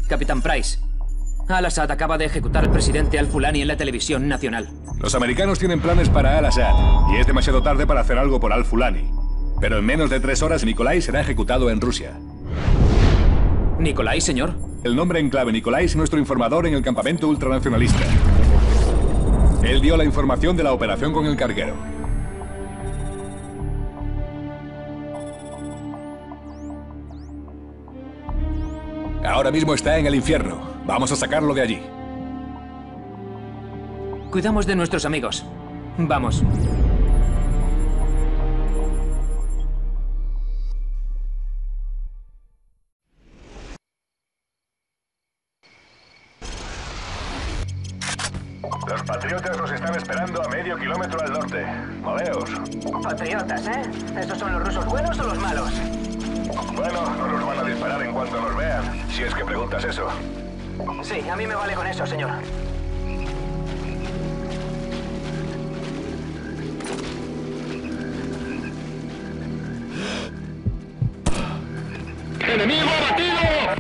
Capitán Price. Al-Assad acaba de ejecutar al presidente Al-Fulani en la televisión nacional. Los americanos tienen planes para Al-Assad, y es demasiado tarde para hacer algo por Al-Fulani. Pero en menos de 3 horas, Nikolai será ejecutado en Rusia. ¿Nikolai, señor? El nombre en clave Nikolai es nuestro informador en el campamento ultranacionalista. Él dio la información de la operación con el carguero. Ahora mismo está en el infierno. Vamos a sacarlo de allí. Cuidamos de nuestros amigos. Vamos. Los patriotas nos están esperando a medio kilómetro al norte. Moveos. Patriotas, ¿eh? ¿Estos son los rusos buenos o los malos? Bueno, no nos van a disparar en cuanto nos vean, si es que preguntas eso. Sí, a mí me vale con eso, señor. ¡Enemigo abatido!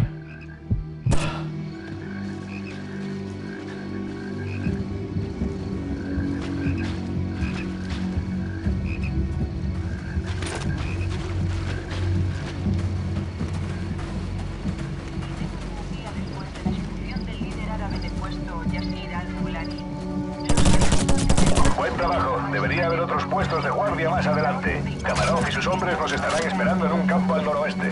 Buen trabajo. Debería haber otros puestos de guardia más adelante. Kamarov y sus hombres nos estarán esperando en un campo al noroeste.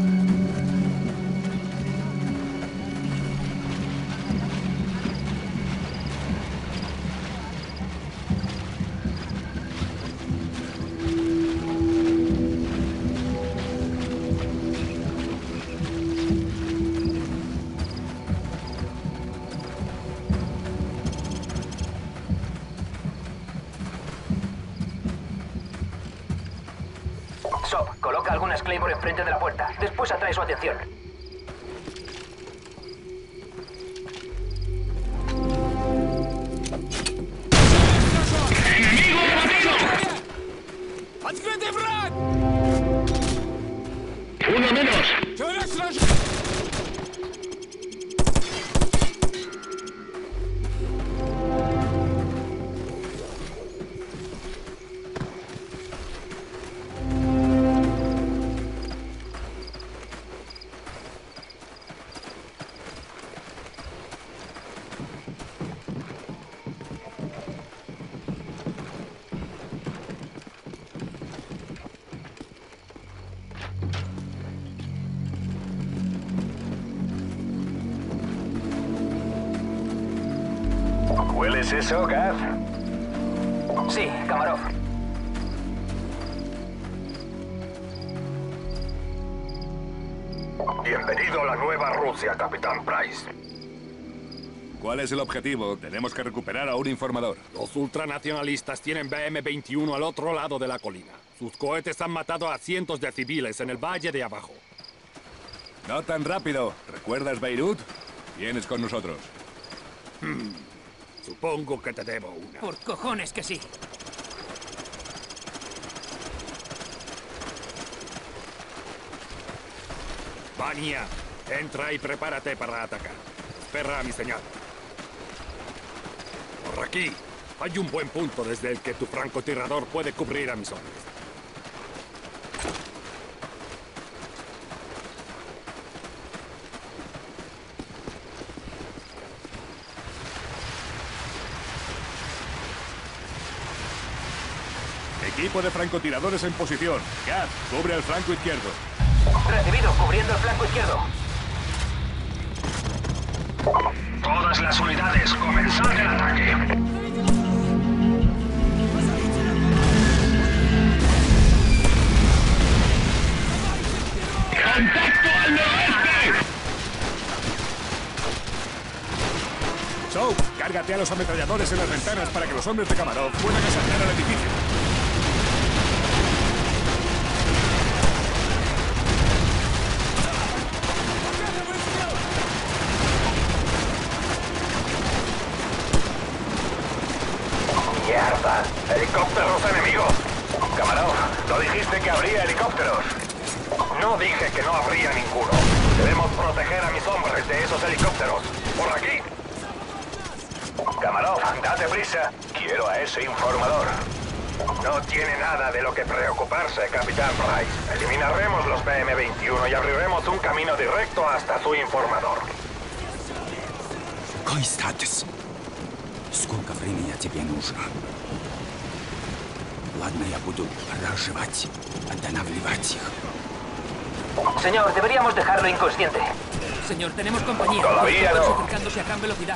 Sop, coloca algunas Claymore enfrente de la puerta. Después atrae su atención. ¡Enemigo abatido! ¡Uno menos! ¿Hueles eso, Gaz? Sí, Kamarov. Bienvenido a la nueva Rusia, Capitán Price. ¿Cuál es el objetivo? Tenemos que recuperar a un informador. Los ultranacionalistas tienen BM-21 al otro lado de la colina. Sus cohetes han matado a cientos de civiles en el valle de abajo. No tan rápido. ¿Recuerdas Beirut? Vienes con nosotros. Supongo que te debo una. Por cojones que sí. Vania, entra y prepárate para atacar. Espera a mi señal. Por aquí, hay un buen punto desde el que tu francotirador puede cubrir a mis hombres. Equipo de francotiradores en posición. Gaz, cubre el flanco izquierdo. Recibido, cubriendo el flanco izquierdo. Todas las unidades, comenzad el ataque. ¡Contacto al noroeste! Soap, cárgate a los ametralladores en las ventanas para que los hombres de Kamarov puedan asaltar al edificio. ¡Mierda! ¡Helicópteros enemigos! Kamarov, ¿no dijiste que habría helicópteros? No dije que no habría ninguno. Debemos proteger a mis hombres de esos helicópteros. ¡Por aquí! Kamarov, date prisa. Quiero a ese informador. No tiene nada de lo que preocuparse, Capitán Price. Eliminaremos los BM-21 y abriremos un camino directo hasta su informador. Какой статус? Сколько времени тебе нужно? Ладно, я буду разжевать, останавливать их. Señor, deberíamos dejarlo inconsciente. Señor, tenemos compañía. Todavía no. Acercándose a gran velocidad.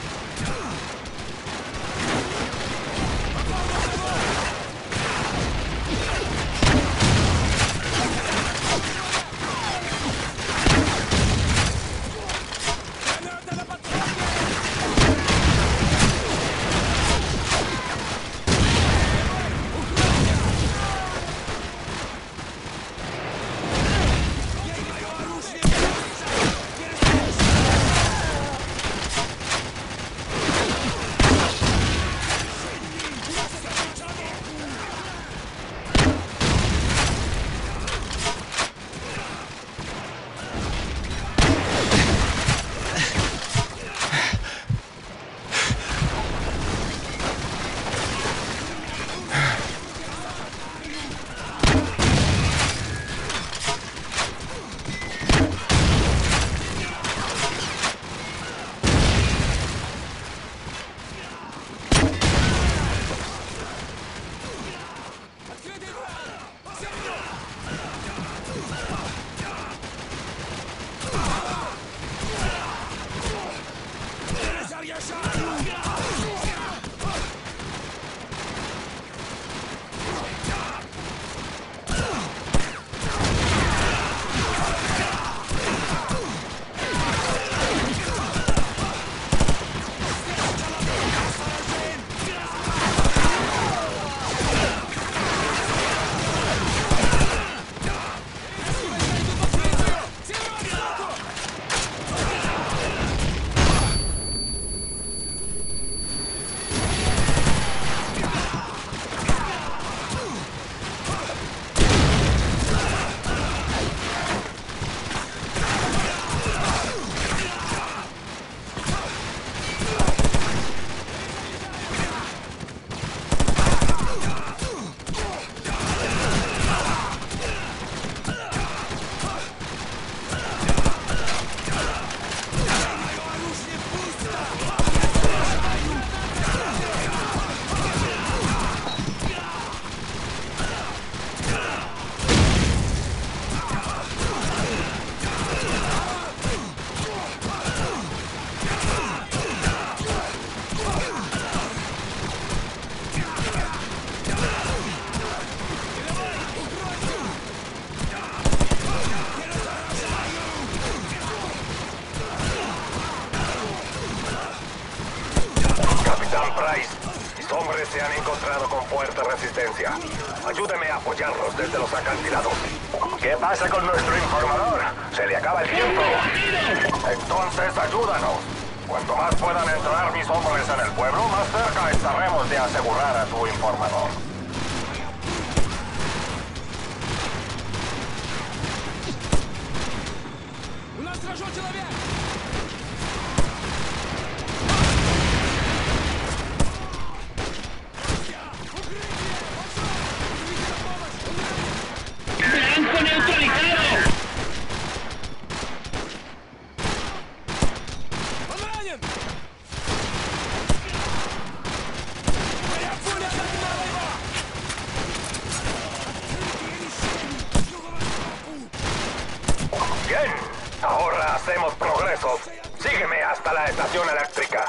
Se han encontrado con fuerte resistencia. Ayúdeme a apoyarlos desde los acantilados. ¿Qué pasa con nuestro informador? Se le acaba el tiempo. Entonces ayúdanos. Cuanto más puedan entrar mis hombres en el pueblo, más cerca estaremos de asegurar a tu informador. ¡Blanco neutralizado! Bien, ahora hacemos progresos. Sígueme hasta la estación eléctrica.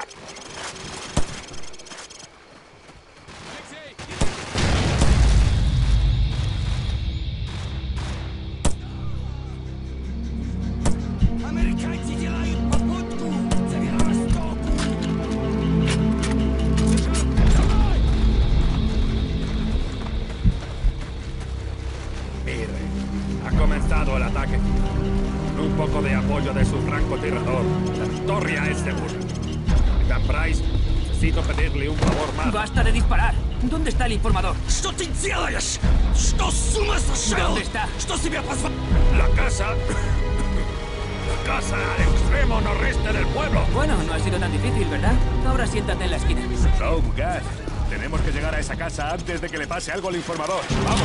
Ha comenzado el ataque. Con un poco de apoyo de su francotirador, la victoria es segura. Capitán Price, necesito pedirle un favor más. ¡Basta de disparar! ¿Dónde está el informador? ¿Dónde está? La casa casa al extremo noreste del pueblo. Bueno, no ha sido tan difícil, ¿verdad? Ahora siéntate en la esquina. Soap, Gas. Tenemos que llegar a esa casa antes de que le pase algo al informador. ¡Vamos!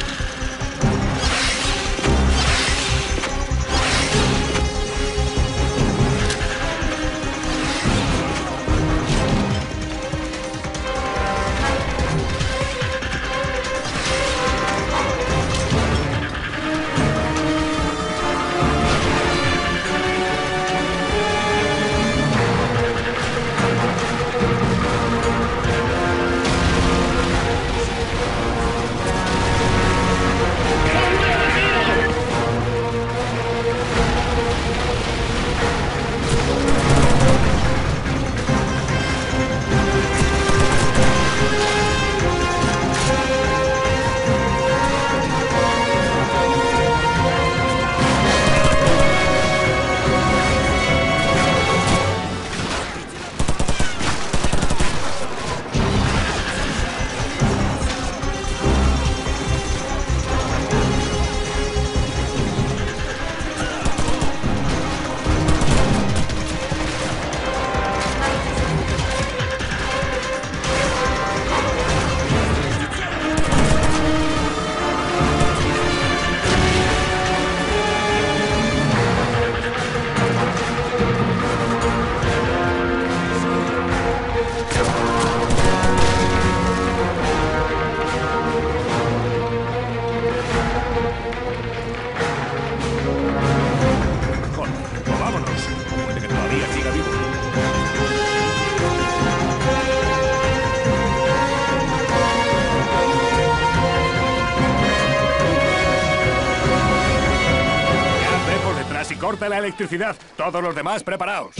Corta la electricidad. Todos los demás, preparaos.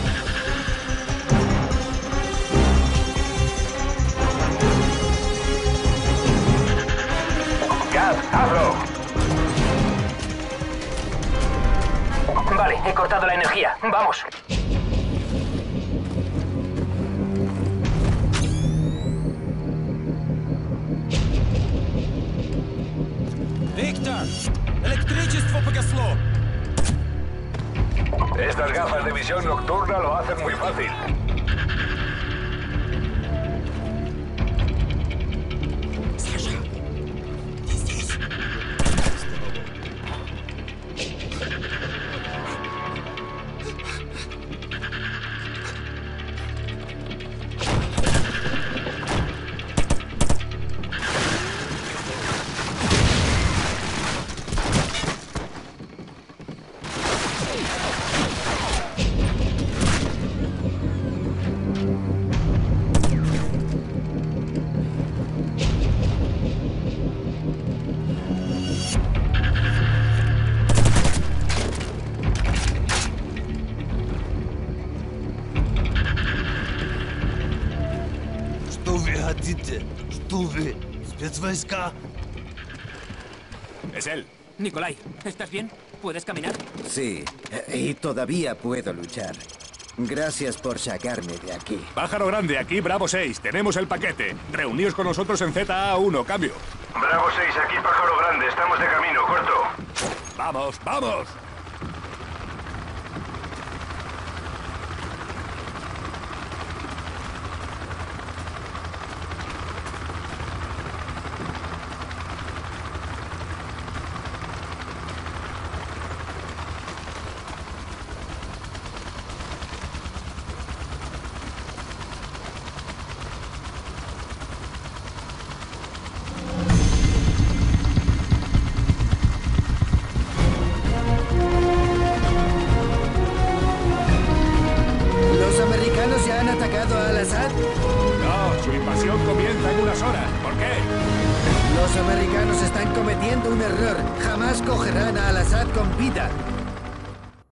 Gas, hazlo. Vale, he cortado la energía. Vamos. Виктор! Электричество погасло! Estas gafas de visión nocturna lo hacen muy fácil. Спецвойска. Es él. Nikolai, ¿estás bien? ¿Puedes caminar? Sí, y todavía puedo luchar. Gracias por sacarme de aquí. Pájaro Grande, aquí Bravo 6. Tenemos el paquete. Reuníos con nosotros en ZA1. Cambio. Bravo 6, aquí Pájaro Grande. Estamos de camino, corto. ¡Vamos, vamos! No, su invasión comienza en unas horas. ¿Por qué? Los americanos están cometiendo un error. Jamás cogerán a Al-Assad con vida.